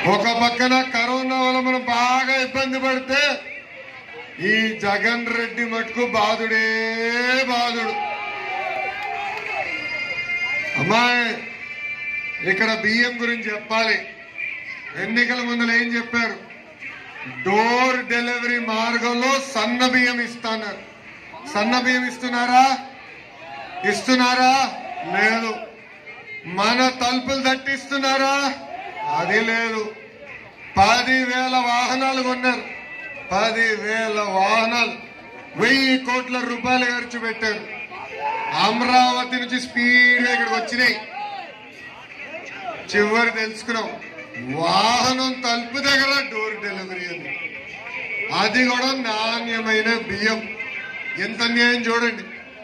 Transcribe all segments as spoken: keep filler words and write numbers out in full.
ఒక పక్కన కరోనా వల్ల మనం బాగా ఇబ్బంది పడితే ఈ జగన్ రెడ్డి మటుకు బాధుడే బాధుడు. అమ్మాయి ఇక్కడ బియ్యం గురించి చెప్పాలి. ఎన్నికల ముందు ఏం చెప్పారు? డోర్ డెలివరీ మార్గంలో సన్న బియ్యం ఇస్తున్నారు. సన్న బియ్యం ఇస్తున్నారా? ఇస్తున్నారా? లేదు. మన తలుపులు తట్టిస్తున్నారా? అది లేదు. పదివేల వాహనాలు కొన్నారు. పదివేల వాహనాలు వెయ్యి కోట్ల రూపాయలు ఖర్చు పెట్టారు. అమరావతి నుంచి స్పీడ్గా ఇక్కడికి వచ్చినాయి. చివరి తెలుసుకున్నాం, వాహనం తలుపు దగ్గర డోర్ డెలివరీ అని. అది కూడా నాణ్యమైన బియ్యం. ఎంత అన్యాయం చూడండి.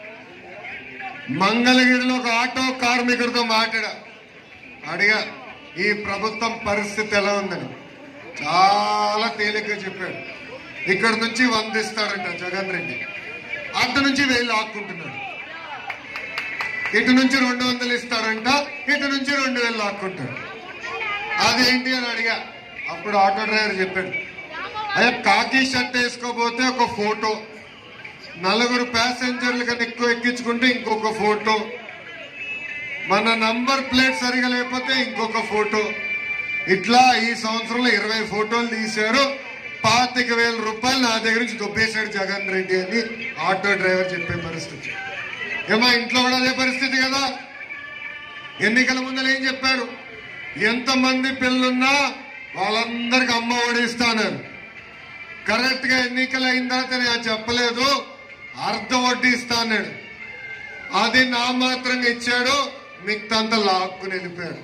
మంగళగిరిలో ఒక ఆటో కార్మికుడితో మాట్లాడా, అడిగా ఈ ప్రభుత్వం పరిస్థితి ఎలా ఉందని. చాలా తేలిగ్గా చెప్పాడు. ఇక్కడ నుంచి వందిస్తాడంట జగన్ రెడ్డి, అటు నుంచి వేలు ఆక్కుంటున్నాడు. ఇటు నుంచి రెండు వందలు ఇస్తాడంట, ఇటు నుంచి రెండు వేలు లాక్కుంటాడు. అదేంటి అని అడిగా. అప్పుడు ఆటో డ్రైవర్ చెప్పాడు, అయ్యా కాకి షర్ట్ వేసుకోపోతే ఒక ఫోటో, నలుగురు ప్యాసింజర్లు కన్నా ఎక్కువ ఎక్కించుకుంటే ఇంకొక ఫోటో, మన నంబర్ ప్లేట్ సరిగా లేకపోతే ఇంకొక ఫోటో. ఇట్లా ఈ సంవత్సరంలో ఇరవై ఫోటోలు తీశారు. పాతిక వేల రూపాయలు నా దగ్గర నుంచి దొబ్బేశాడు జగన్ రెడ్డి అని ఆటో డ్రైవర్ చెప్పే పరిస్థితి. ఏమా ఇంట్లో కూడా అదే పరిస్థితి కదా. ఎన్నికల ముందర ఏం చెప్పారు? ఎంతమంది పిల్లలున్నా వాళ్ళందరికి అమ్మ ఓడిస్తానని. కరెక్ట్ గా ఎన్నికలు అయిన తర్వాత నేను చెప్పలేదు, అర్ధ వడ్డీ ఇస్తా అన్నాడు. అది నా మాత్రంగా ఇచ్చాడు, మిగతాంతా లాక్కుని వెళ్ళిపోయాడు.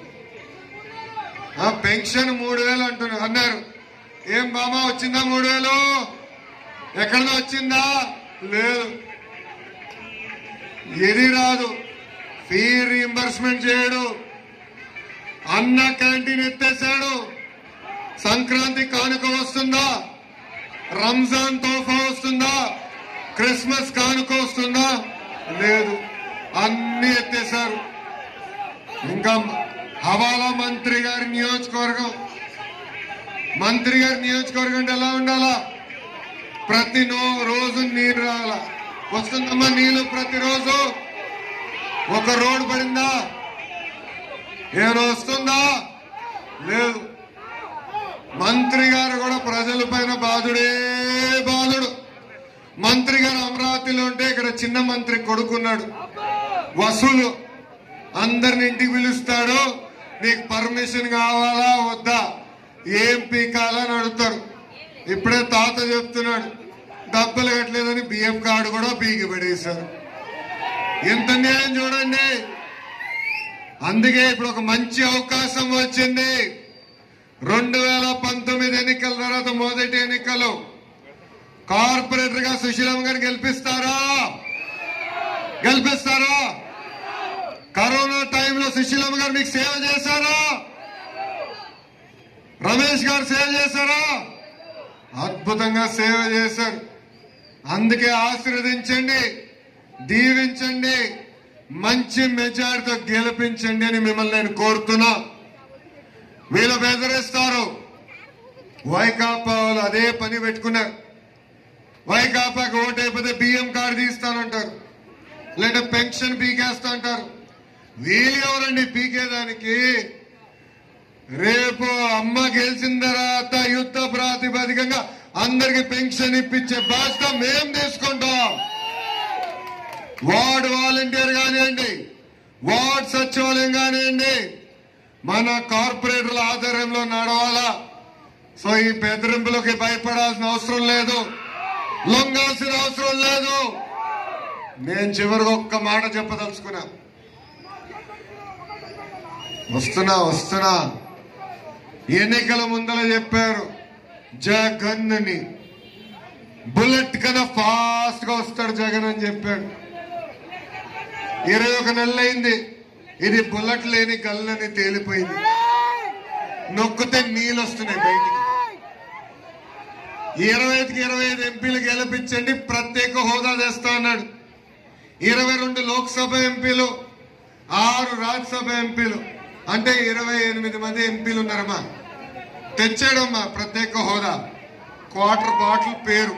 పెన్షన్ మూడు వేలు అంటున్నారు అన్నారు. ఏం బామా వచ్చిందా మూడు వేలు? ఎక్కడదో వచ్చిందా? లేదు. ఏది రాదు. ఫీ రీంబర్స్మెంట్ చేయడు. అన్న క్యాంటీన్ ఎత్తేసాడు. సంక్రాంతి కానుక వస్తుందా? రంజాన్ తోఫా వస్తుందా? క్రిస్మస్ కానుక వస్తుందా? లేదు. అన్ని ఎత్తేశారు. ఇంకా హవాలా మంత్రి గారి నియోజకవర్గం, మంత్రి గారి నియోజకవర్గం అంటే ఎలా ఉండాలా? ప్రతి రోజు నీరు రావాలా? వస్తుందమ్మా నీళ్లు ప్రతిరోజు? ఒక రోడ్డు పడిందా? ఏమైనా వస్తుందా? లేదు. మంత్రి గారు కూడా ప్రజల పైన బాధుడే బాధుడు. మంత్రి గారు అమరావతిలో ఉంటే ఇక్కడ చిన్న మంత్రి కొడుకున్నాడు, వసూలు అందరిని ఇంటికి పిలుస్తాడు. నీకు పర్మిషన్ కావాలా వద్దా, ఏం పీకాలని అడుగుతారు. ఇప్పుడే తాత చెప్తున్నాడు డబ్బులు కట్టలేదని బియ్యం కార్డు కూడా పీకి పడేశారు. ఎంత న్యాయం చూడండి. అందుకే ఇప్పుడు ఒక మంచి అవకాశం వచ్చింది. రెండు వేల పంతొమ్మిది ఎన్నికల తర్వాత మొదటి ఎన్నికలు కార్పొరేటర్ గా సుశీలమ్మ గారు గెలిపిస్తారా? గెలిపిస్తారా? కరోనా టైంలో సుశీలమ్మ గారు మీకు సేవ చేశారా? రమేష్ గారు సేవ చేశారా? అద్భుతంగా సేవ చేశారు. అందుకే ఆశీర్వదించండి, దీవించండి, మంచి మెజారిటీతో గెలిపించండి అని మిమ్మల్ని నేను కోరుతున్నా. వీళ్ళు బెదిరిస్తారు. వైకాపా వాళ్ళు అదే పని పెట్టుకున్నారు. వైకాపాకి ఓటు అయిపోతే బియ్యం కార్డు తీస్తానంటారు, లేదా పెన్షన్ పీకేస్తా అంటారు. వీళ్ళు ఎవరండి పీకేదానికి? రేపు అమ్మ గెలిచిన తర్వాత యుద్ధ ప్రాతిపదికంగా అందరికి పెన్షన్ ఇప్పించే బాధ్యత మేం తీసుకుంటాం. వార్డు వాలంటీర్ కానివ్వండి, వార్డు సచివాలయం కానివ్వండి, మన కార్పొరేటర్ల ఆధ్వర్యంలో నడవాలా. సో ఈ బెదిరింపులకి భయపడాల్సిన అవసరం లేదు, లొంగాల్సిన అవసరం లేదు. నేను చివరికి ఒక్క మాట చెప్పదలుచుకున్నా. వస్తున్నా వస్తున్నా ఎన్నికల ముందర చెప్పారు జగన్ అని, బుల్లెట్ కన్నా ఫాస్ట్ గా వస్తాడు జగన్ అని చెప్పాడు. ఇరవై ఒక నెలలు అయింది, ఇది బుల్లెట్ లేని గల్లని తేలిపోయింది. నొక్కితే నీళ్ళు వస్తున్నాయి బయటికి. ఇరవై ఐదుకి ఇరవై ఐదు ఎంపీలు గెలిపించండి, ప్రత్యేక హోదా తెస్తా అన్నాడు. ఇరవై రెండు లోక్సభ ఎంపీలు, ఆరు రాజ్యసభ ఎంపీలు, అంటే ఇరవై ఎనిమిది మంది ఎంపీలు ఉన్నారమ్మా. తెచ్చాడమ్మా ప్రత్యేక హోదా, క్వార్టర్ బాటిల్ పేరు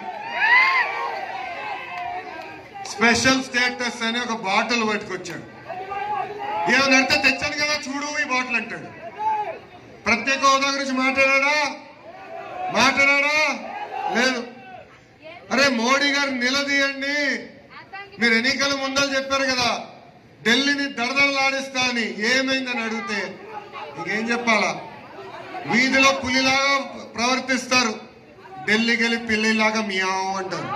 స్పెషల్ స్టేటస్ అని ఒక బాటిల్ పట్టుకొచ్చాడు. ఏమనంటే తెచ్చాను కదా చూడు ఈ బాటిల్ అంటాడు. ప్రత్యేక హోదా గురించి మాట్లాడా మాట్లాడా లేదు. అరే మోడీ గారు నిలదీయండి, మీరు ఎన్నికల ముందర చెప్పారు కదా ఢిల్లీని దడదడలాడిస్తా అని, ఏమైందని అడిగితే ఇంకేం చెప్పాలా? వీధిలో పులిలాగా ప్రవర్తిస్తారు, ఢిల్లీకి వెళ్ళి పిల్లిలాగా మియావ్ అంటారు.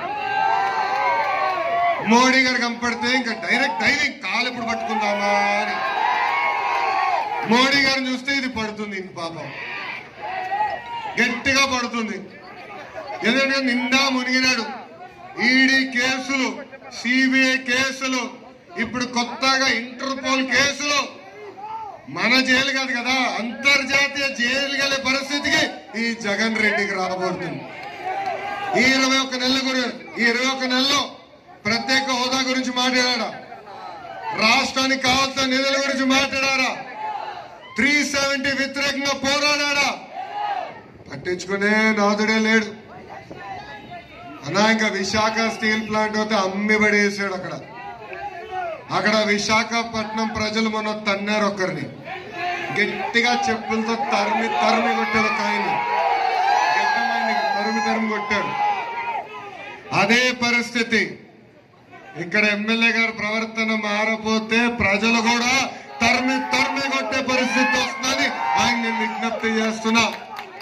మోడీ గారు కంపడితే ఇంకా డైరెక్ట్ డైవింగ్ కాలు ఎప్పుడు పట్టుకుందామా అని. మోడీ గారిని చూస్తే ఇది పడుతుంది, ఇంక పాపం గట్టిగా పడుతుంది. ఎందుకంటే నిండా మునిగినాడు. ఈడీ కేసులు, సిబిఐ కేసులు, ఇప్పుడు కొత్తగా ఇంటర్పోల్ కేసులు. మన జైలు కాదు కదా, అంతర్జాతీయ జైలు గెలే పరిస్థితికి ఈ జగన్ రెడ్డికి రాబోతుంది. ఈ ఇరవై ఒక్క నెలల గురించి ఈ ఇరవై ఒక్క నెలలో ప్రత్యేక హోదా గురించి మాట్లాడారా? రాష్ట్రానికి కావాల్సిన నిధుల గురించి మాట్లాడారా? త్రీ సెవెంటీ వ్యతిరేకంగా పోరాడా? పట్టించుకునే నాదుడే లేడు అన్నా. ఇంకా విశాఖ స్టీల్ ప్లాంట్ అయితే అమ్మి పడేసాడు. అక్కడ అక్కడ విశాఖపట్నం ప్రజలు మొన్న తన్నారు, ఒకరిని గట్టిగా చెప్పులతో తరిమి తరిమి కొట్టాడు. ఒక ఆయన్ని తరిమి తరిమి కొట్టాడు. అదే పరిస్థితి ఇక్కడ ఎమ్మెల్యే గారి ప్రవర్తన మారపోతే ప్రజలు కూడా తరిమి తరిమి కొట్టే పరిస్థితి వస్తుందని ఆయన నేను విజ్ఞప్తి చేస్తున్నా.